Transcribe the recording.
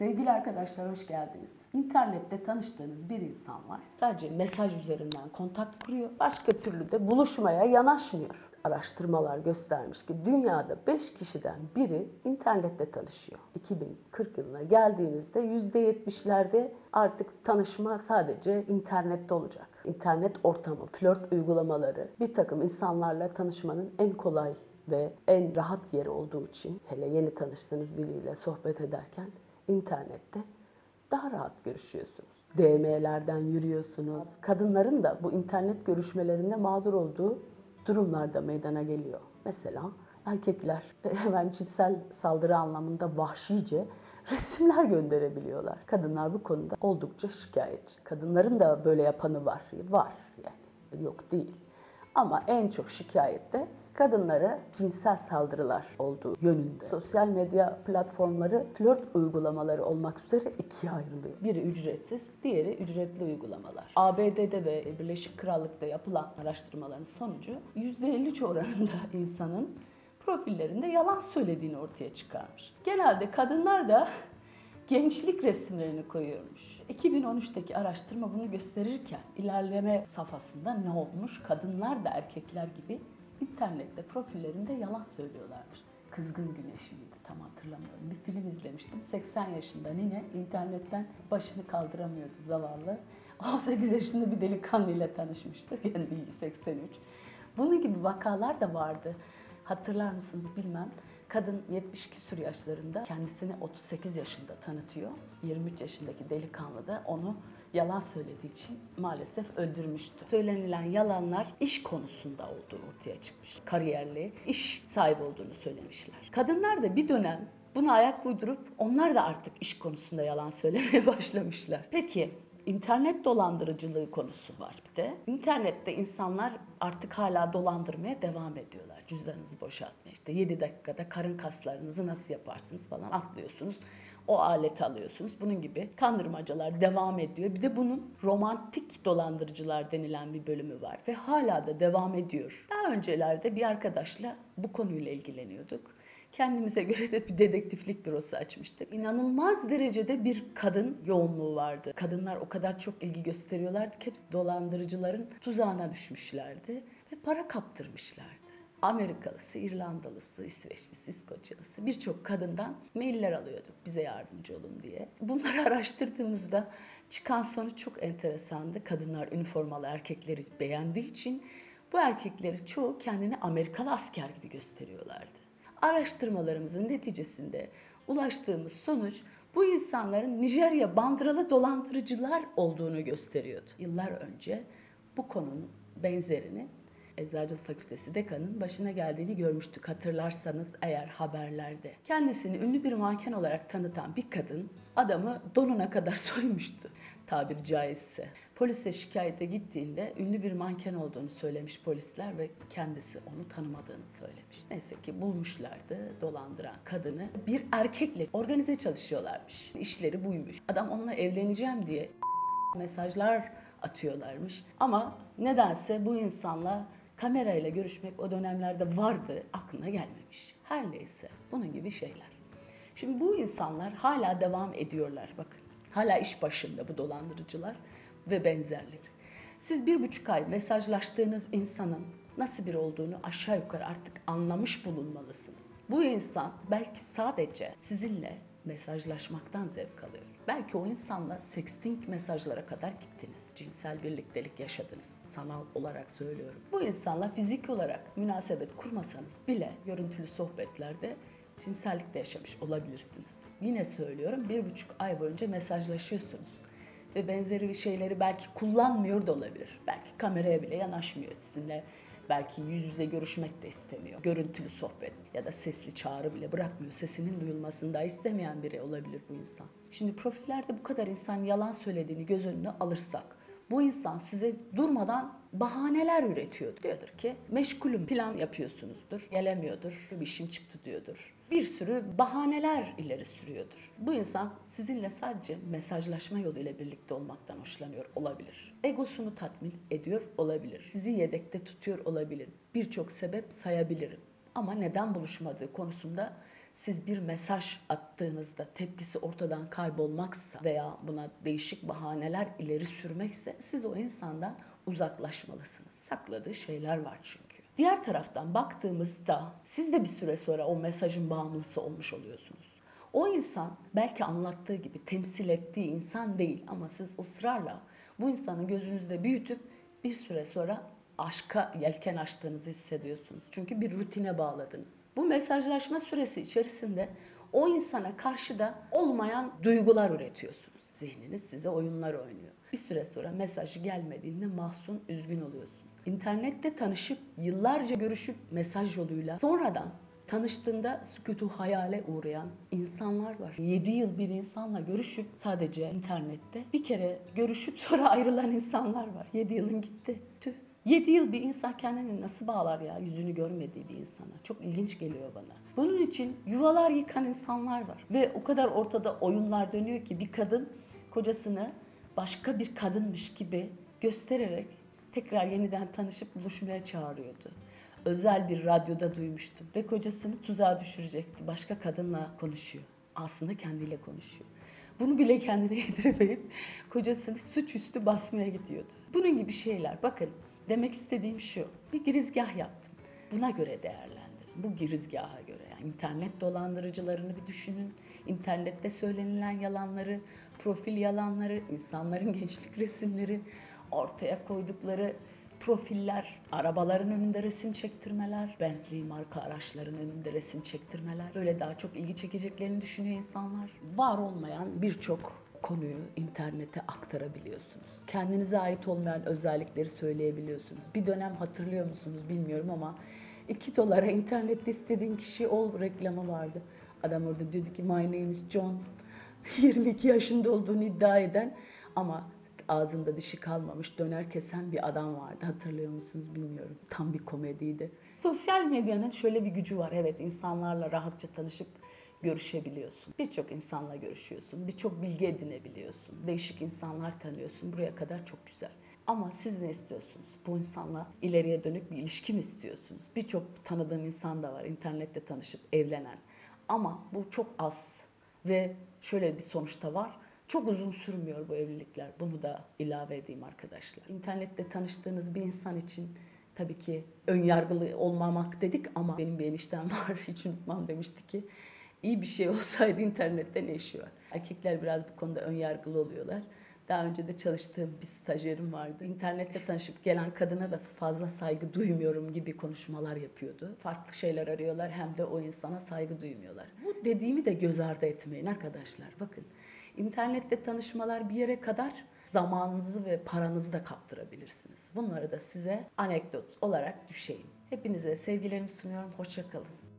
Sevgili arkadaşlar hoş geldiniz. İnternette tanıştığınız bir insan var. Sadece mesaj üzerinden kontak kuruyor. Başka türlü de buluşmaya yanaşmıyor. Araştırmalar göstermiş ki dünyada 5 kişiden biri internette tanışıyor. 2040 yılına geldiğimizde %70'lerde artık tanışma sadece internette olacak. İnternet ortamı, flört uygulamaları bir takım insanlarla tanışmanın en kolay ve en rahat yeri olduğu için hele yeni tanıştığınız biriyle sohbet ederken internette daha rahat görüşüyorsunuz. DM'lerden yürüyorsunuz. Kadınların da bu internet görüşmelerinde mağdur olduğu durumlarda meydana geliyor. Mesela erkekler hemen cinsel saldırı anlamında vahşice resimler gönderebiliyorlar. Kadınlar bu konuda oldukça şikayetçi. Kadınların da böyle yapanı var. Var yani. Yok değil. Ama en çok şikayette kadınlara cinsel saldırılar olduğu yönünde. Sosyal medya platformları flört uygulamaları olmak üzere ikiye ayrılıyor. Biri ücretsiz, diğeri ücretli uygulamalar. ABD'de ve Birleşik Krallık'ta yapılan araştırmaların sonucu %53 oranında insanın profillerinde yalan söylediğini ortaya çıkarmış. Genelde kadınlar da gençlik resimlerini koyuyormuş. 2013'teki araştırma bunu gösterirken ilerleme safhasında ne olmuş? Kadınlar da erkekler gibi internette profillerinde yalan söylüyorlarmış. Kızgın Güneş miydi? Tam hatırlamıyorum. Bir film izlemiştim. 80 yaşında nine internetten başını kaldıramıyordu zavallı. 18 yaşında bir delikanlıyla tanışmıştı. Yani 83. Bunun gibi vakalar da vardı. Hatırlar mısınız bilmem. Kadın 70 küsur yaşlarında kendisini 38 yaşında tanıtıyor. 23 yaşındaki delikanlı da onu yalan söylediği için maalesef öldürmüştü. Söylenilen yalanlar iş konusunda olduğu ortaya çıkmış. Kariyerli, iş sahibi olduğunu söylemişler. Kadınlar da bir dönem buna ayak uydurup onlar da artık iş konusunda yalan söylemeye başlamışlar. Peki İnternet dolandırıcılığı konusu var bir de. İnternette insanlar artık hala dolandırmaya devam ediyorlar. Cüzdanınızı boşaltmaya. İşte 7 dakikada karın kaslarınızı nasıl yaparsınız falan atlıyorsunuz. O aleti alıyorsunuz. Bunun gibi kandırmacalar devam ediyor. Bir de bunun romantik dolandırıcılar denilen bir bölümü var. Ve hala da devam ediyor. Daha öncelerde bir arkadaşla bu konuyla ilgileniyorduk. Kendimize göre de bir dedektiflik bürosu açmıştık. İnanılmaz derecede bir kadın yoğunluğu vardı. Kadınlar o kadar çok ilgi gösteriyorlardı ki hepsi dolandırıcıların tuzağına düşmüşlerdi ve para kaptırmışlardı. Amerikalısı, İrlandalısı, İsveçlisi, İskoçyalısı birçok kadından mailler alıyorduk bize yardımcı olun diye. Bunları araştırdığımızda çıkan sonuç çok enteresandı. Kadınlar üniformalı erkekleri beğendiği için bu erkekleri çoğu kendini Amerikalı asker gibi gösteriyorlardı. Araştırmalarımızın neticesinde ulaştığımız sonuç bu insanların Nijerya bandıralı dolandırıcılar olduğunu gösteriyordu. Yıllar önce bu konunun benzerini Eczacılık Fakültesi dekanının başına geldiğini görmüştük hatırlarsanız eğer haberlerde. Kendisini ünlü bir manken olarak tanıtan bir kadın adamı donuna kadar soymuştu tabiri caizse. Polise şikayete gittiğinde ünlü bir manken olduğunu söylemiş polisler ve kendisi onu tanımadığını söylemiş. Neyse ki bulmuşlardı dolandıran kadını. Bir erkekle organize çalışıyorlarmış. İşleri buymuş. Adam onunla evleneceğim diye mesajlar atıyorlarmış. Ama nedense bu insanla kamerayla görüşmek o dönemlerde vardı, aklına gelmemiş. Her neyse, bunun gibi şeyler. Şimdi bu insanlar hala devam ediyorlar bakın. Hala iş başında bu dolandırıcılar ve benzerleri. Siz 1,5 ay mesajlaştığınız insanın nasıl biri olduğunu aşağı yukarı artık anlamış bulunmalısınız. Bu insan belki sadece sizinle mesajlaşmaktan zevk alıyor. Belki o insanla sexting mesajlara kadar gittiniz. Cinsel birliktelik yaşadınız. Sanal olarak söylüyorum. Bu insanla fizik olarak münasebet kurmasanız bile görüntülü sohbetlerde cinsellikte yaşamış olabilirsiniz. Yine söylüyorum 1,5 ay boyunca mesajlaşıyorsunuz. Ve benzeri şeyleri belki kullanmıyor da olabilir. Belki kameraya bile yanaşmıyor sizinle. Belki yüz yüze görüşmek de istemiyor. Görüntülü sohbet ya da sesli çağrı bile bırakmıyor. Sesinin duyulmasını da istemeyen biri olabilir bu insan. Şimdi profillerde bu kadar insan yalan söylediğini göz önüne alırsak, bu insan size durmadan bahaneler üretiyor. Diyordur ki meşgulüm, plan yapıyorsunuzdur, gelemiyordur, bir işim çıktı diyordur. Bir sürü bahaneler ileri sürüyordur. Bu insan sizinle sadece mesajlaşma yoluyla birlikte olmaktan hoşlanıyor olabilir. Egosunu tatmin ediyor olabilir. Sizi yedekte tutuyor olabilir. Birçok sebep sayabilirim. Ama neden buluşmadığı konusunda siz bir mesaj attığınızda tepkisi ortadan kaybolmaksa veya buna değişik bahaneler ileri sürmekse siz o insandan uzaklaşmalısınız. Sakladığı şeyler var çünkü. Diğer taraftan baktığımızda siz de bir süre sonra o mesajın bağımlısı olmuş oluyorsunuz. O insan belki anlattığı gibi temsil ettiği insan değil ama siz ısrarla bu insanı gözünüzde büyütüp bir süre sonra aşka yelken açtığınızı hissediyorsunuz. Çünkü bir rutine bağladınız. Bu mesajlaşma süresi içerisinde o insana karşı da olmayan duygular üretiyorsunuz. Zihniniz size oyunlar oynuyor. Bir süre sonra mesajı gelmediğinde mahzun, üzgün oluyorsunuz. İnternette tanışıp, yıllarca görüşüp mesaj yoluyla sonradan tanıştığında sükutu hayale uğrayan insanlar var. 7 yıl bir insanla görüşüp sadece internette bir kere görüşüp sonra ayrılan insanlar var. 7 yılın gitti. Tüh. 7 yıl bir insan kendini nasıl bağlar ya yüzünü görmediği bir insana? Çok ilginç geliyor bana. Bunun için yuvalar yıkan insanlar var. Ve o kadar ortada oyunlar dönüyor ki bir kadın kocasını başka bir kadınmış gibi göstererek tekrar yeniden tanışıp buluşmaya çağırıyordu. Özel bir radyoda duymuştum ve kocasını tuzağa düşürecekti. Başka kadınla konuşuyor. Aslında kendiyle konuşuyor. Bunu bile kendine yediremeyip kocasını suçüstü basmaya gidiyordu. Bunun gibi şeyler. Bakın demek istediğim şu. Bir girizgah yaptım. Buna göre değerlendirin. Bu girizgaha göre. Yani internet dolandırıcılarını bir düşünün. İnternette söylenilen yalanları, profil yalanları, insanların gençlik resimleri, ortaya koydukları profiller, arabaların önünde resim çektirmeler, Bentley marka araçların önünde resim çektirmeler. Böyle daha çok ilgi çekeceklerini düşünüyor insanlar. Var olmayan birçok konuyu internete aktarabiliyorsunuz. Kendinize ait olmayan özellikleri söyleyebiliyorsunuz. Bir dönem hatırlıyor musunuz bilmiyorum ama $2 internette istediğin kişi ol reklamı vardı. Adam orada diyordu ki my name is John. 22 yaşında olduğunu iddia eden ama ağzında dişi kalmamış döner kesen bir adam vardı. Hatırlıyor musunuz bilmiyorum. Tam bir komediydi. Sosyal medyanın şöyle bir gücü var. Evet, insanlarla rahatça tanışıp görüşebiliyorsun. Birçok insanla görüşüyorsun. Birçok bilgi edinebiliyorsun. Değişik insanlar tanıyorsun. Buraya kadar çok güzel. Ama siz ne istiyorsunuz? Bu insanla ileriye dönük bir ilişki mi istiyorsunuz? Birçok tanıdığım insan da var internette tanışıp evlenen. Ama bu çok az ve şöyle bir sonuçta var. Çok uzun sürmüyor bu evlilikler. Bunu da ilave edeyim arkadaşlar. İnternette tanıştığınız bir insan için tabii ki ön yargılı olmamak dedik ama benim bir eniştem var. Hiç unutmam, demişti ki iyi bir şey olsaydı internette ne işi var? Erkekler biraz bu konuda ön yargılı oluyorlar. Daha önce de çalıştığım bir stajyerim vardı. İnternette tanışıp gelen kadına da fazla saygı duymuyorum gibi konuşmalar yapıyordu. Farklı şeyler arıyorlar hem de o insana saygı duymuyorlar. Bu dediğimi de göz ardı etmeyin arkadaşlar. Bakın, internette tanışmalar bir yere kadar, zamanınızı ve paranızı da kaptırabilirsiniz. Bunları da size anekdot olarak düşeyim. Hepinize sevgilerimi sunuyorum. Hoşça kalın.